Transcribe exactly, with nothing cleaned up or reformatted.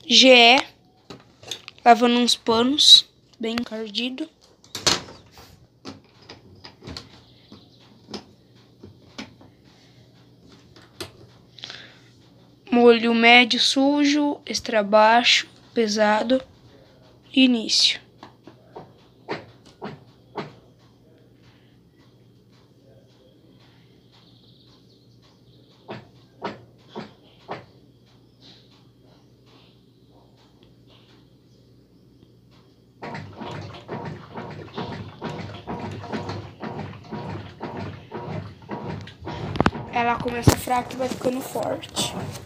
G E, lavando uns panos, bem encardido. Molho médio sujo, extra baixo, pesado, início. Ela começa fraca e vai ficando forte.